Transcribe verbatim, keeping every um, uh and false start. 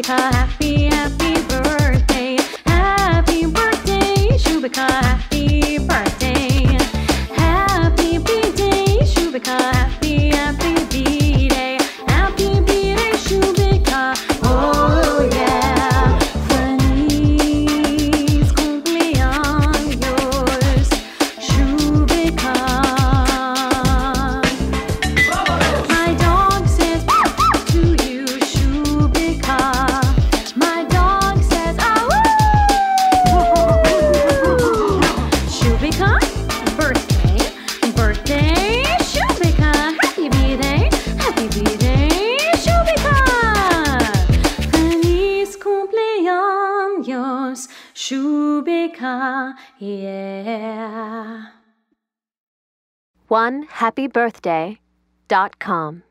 Shubika, happy, happy birthday. Happy birthday, Shubika, happy birthday. Happy B-day, Shubika, happy, happy B-day. Happy B-day, Shubika, oh yeah. Feliz cumpleaños, Shubika. My dog says to you, Shubika. My dog says, ah, woo! Shubika, birthday, birthday, Shubika. Happy B-day, happy B-day, Shubika. Feliz cumpleaños, Shubika, yeah. one happy birthday dot com